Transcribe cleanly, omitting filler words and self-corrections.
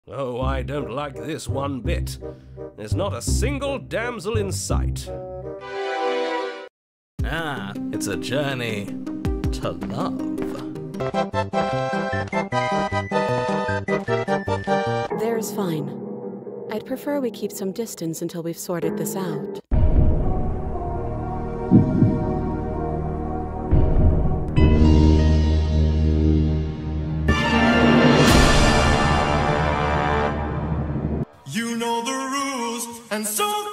Oh, I don't like this one bit. There's not a single damsel in sight. Ah, it's a journey to love. There's fine. I'd prefer we keep some distance until we've sorted this out. You know the rules, and so